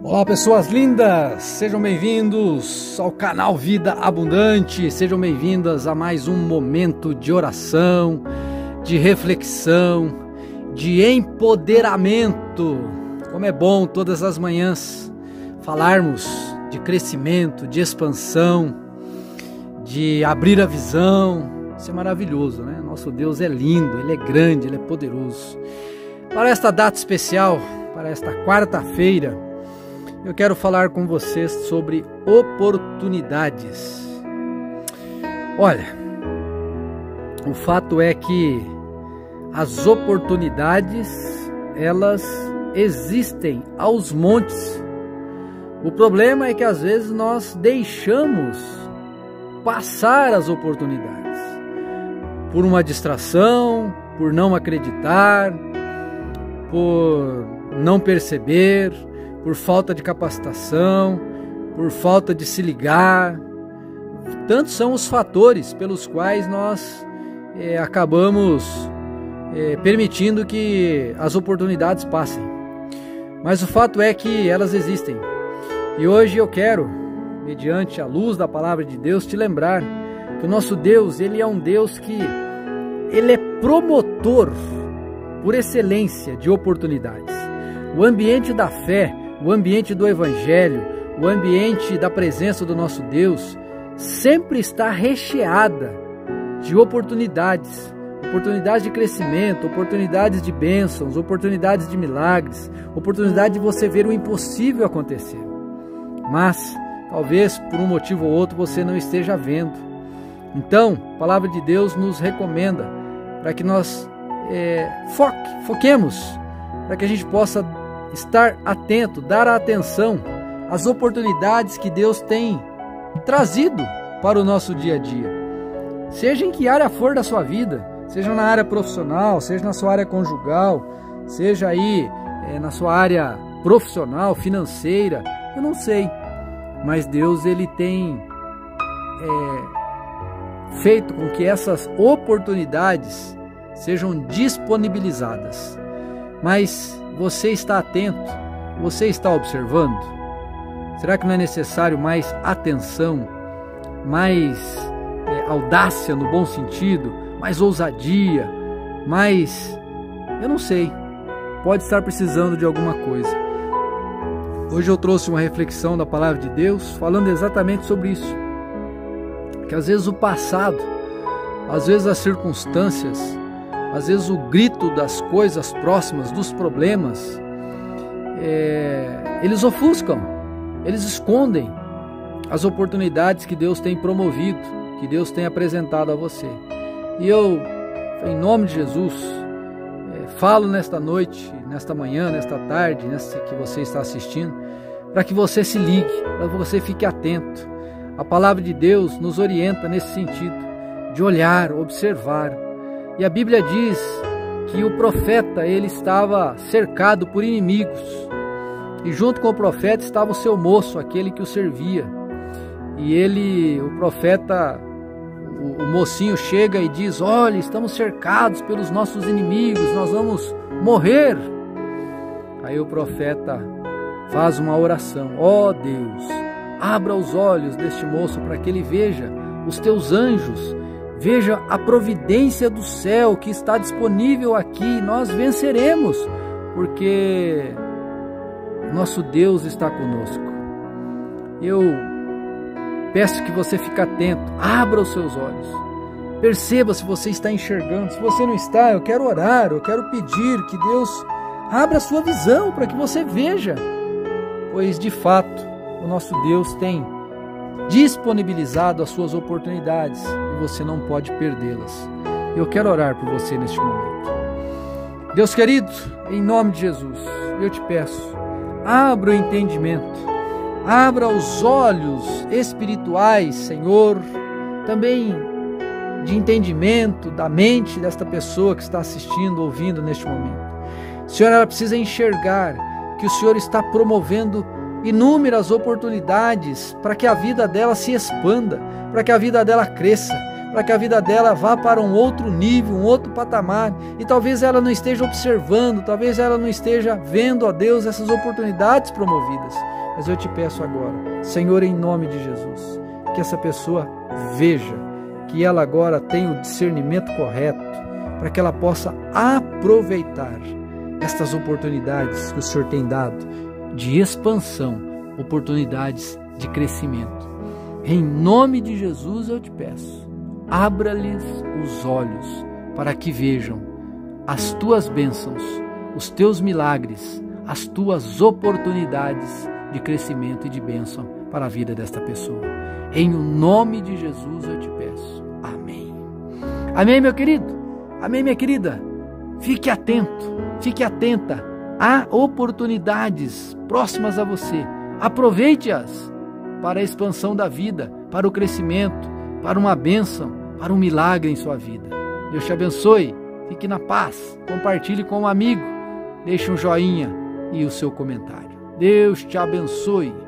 Olá, pessoas lindas, sejam bem-vindos ao canal Vida Abundante, sejam bem-vindas a mais um momento de oração, de reflexão, de empoderamento. Como é bom todas as manhãs falarmos de crescimento, de expansão, de abrir a visão. Isso é maravilhoso, né? Nosso Deus é lindo, Ele é grande, Ele é poderoso. Para esta data especial, para esta quarta-feira, eu quero falar com vocês sobre oportunidades. Olha, o fato é que as oportunidades, elas existem aos montes. O problema é que às vezes nós deixamos passar as oportunidades por uma distração, por não acreditar, por não perceber, por falta de capacitação, por falta de se ligar. Tantos são os fatores pelos quais nós acabamos permitindo que as oportunidades passem. Mas o fato é que elas existem. E hoje eu quero, mediante a luz da palavra de Deus, te lembrar que o nosso Deus, Ele é um Deus que Ele é promotor por excelência de oportunidades. O ambiente da fé, o ambiente do Evangelho, o ambiente da presença do nosso Deus sempre está recheada de oportunidades, oportunidades de crescimento, oportunidades de bênçãos, oportunidades de milagres, oportunidade de você ver o impossível acontecer. Mas talvez por um motivo ou outro você não esteja vendo. Então, a palavra de Deus nos recomenda para que nós foquemos, para que a gente possa estar atento, dar atenção às oportunidades que Deus tem trazido para o nosso dia a dia. Seja em que área for da sua vida, seja na área profissional, seja na sua área conjugal, seja aí na sua área profissional, financeira, eu não sei. Mas Deus, Ele tem feito com que essas oportunidades sejam disponibilizadas. Mas você está atento? Você está observando? Será que não é necessário mais atenção, mais audácia no bom sentido, mais ousadia, mais... eu não sei, pode estar precisando de alguma coisa. Hoje eu trouxe uma reflexão da palavra de Deus falando exatamente sobre isso. Que às vezes o passado, às vezes as circunstâncias, às vezes o grito das coisas próximas, dos problemas, eles ofuscam, eles escondem as oportunidades que Deus tem promovido, que Deus tem apresentado a você. E eu, em nome de Jesus, falo nesta noite, nesta manhã, nesta tarde, nessa que você está assistindo, para que você se ligue, para que você fique atento. A palavra de Deus nos orienta nesse sentido, de olhar, observar. E a Bíblia diz que o profeta, ele estava cercado por inimigos. E junto com o profeta estava o seu moço, aquele que o servia. E ele, o profeta, o mocinho chega e diz: olha, estamos cercados pelos nossos inimigos, nós vamos morrer. Aí o profeta faz uma oração: ó Deus, abra os olhos deste moço para que ele veja os teus anjos, veja a providência do céu que está disponível aqui. Nós venceremos, porque nosso Deus está conosco. Eu peço que você fique atento, abra os seus olhos, perceba se você está enxergando. Se você não está, eu quero orar, eu quero pedir que Deus abra a sua visão para que você veja, pois de fato o nosso Deus tem disponibilizado as suas oportunidades e você não pode perdê-las. Eu quero orar por você neste momento. Deus querido, em nome de Jesus, eu te peço, abra o entendimento, abra os olhos espirituais, Senhor, também de entendimento da mente desta pessoa que está assistindo, ouvindo neste momento. Senhor, ela precisa enxergar que o Senhor está promovendo inúmeras oportunidades para que a vida dela se expanda, para que a vida dela cresça, para que a vida dela vá para um outro nível, um outro patamar. E talvez ela não esteja observando, talvez ela não esteja vendo, ó Deus, essas oportunidades promovidas. Mas eu te peço agora, Senhor, em nome de Jesus, que essa pessoa veja, que ela agora tenha o discernimento correto, para que ela possa aproveitar estas oportunidades que o Senhor tem dado de expansão, oportunidades de crescimento. Em nome de Jesus eu te peço, abra-lhes os olhos para que vejam as tuas bênçãos, os teus milagres, as tuas oportunidades de crescimento e de bênção para a vida desta pessoa. Em nome de Jesus eu te peço. Amém. Amém, meu querido? Amém, minha querida? Fique atento, fique atenta. Há oportunidades próximas a você. Aproveite-as para a expansão da vida, para o crescimento, para uma bênção, para um milagre em sua vida. Deus te abençoe. Fique na paz. Compartilhe com um amigo. Deixe um joinha e o seu comentário. Deus te abençoe.